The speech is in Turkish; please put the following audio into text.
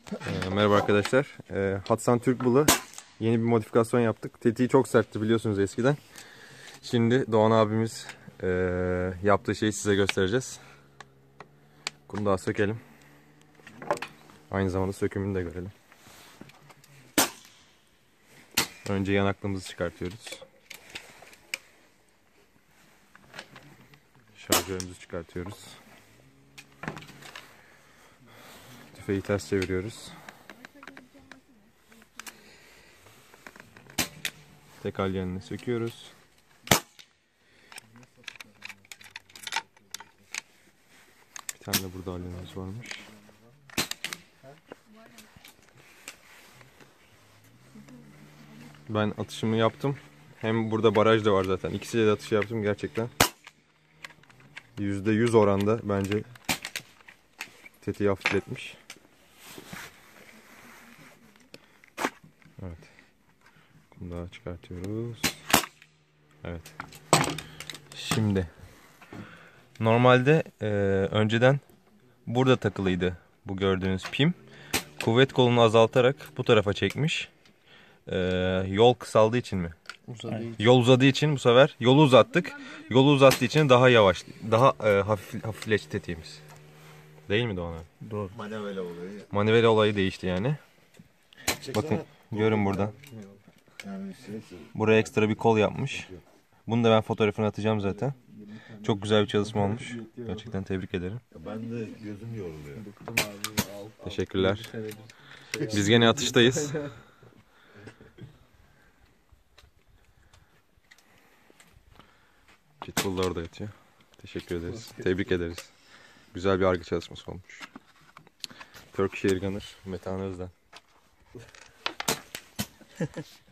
Merhaba arkadaşlar. Hatsan Türk Bull'a yeni bir modifikasyon yaptık. Tetiği çok sertti biliyorsunuz eskiden. Şimdi Doğan abimiz yaptığı şeyi size göstereceğiz. Kundağı sökelim. Aynı zamanda sökümünü de görelim. Önce yanaklığımızı çıkartıyoruz. Şarjörümüzü çıkartıyoruz. Tüfeği ters çeviriyoruz. Tekerleğini söküyoruz. Bir tane de burada alyonumuz varmış. Ben atışımı yaptım. Hem burada baraj da var zaten. İkisiyle de atışı yaptım gerçekten. %100 oranda bence tetiği hafifletmiş. Evet. Bunu daha çıkartıyoruz. Evet. Şimdi normalde önceden burada takılıydı bu gördüğünüz pim. Kuvvet kolunu azaltarak bu tarafa çekmiş. Yol kısaldığı için mi? Yol uzadığı için bu sefer yolu uzattık. Yolu uzattığı için daha yavaş, daha hafifleşti tetiğimiz. Değil mi Doğan abi? Doğru. Manevele olayı. Manevele olayı değişti yani. Bakın görün buradan. Buraya ekstra bir kol yapmış. Bunu da ben fotoğrafını atacağım zaten. Çok güzel bir çalışma olmuş. Gerçekten tebrik ederim. Ben de gözüm yoruluyor. Teşekkürler. Biz gene atıştayız. Pitbull da orada yatıyor. Teşekkür ederiz. Tebrik ederiz. Güzel bir argı çalışması olmuş. Turkish Air Gunner Metehan Özden.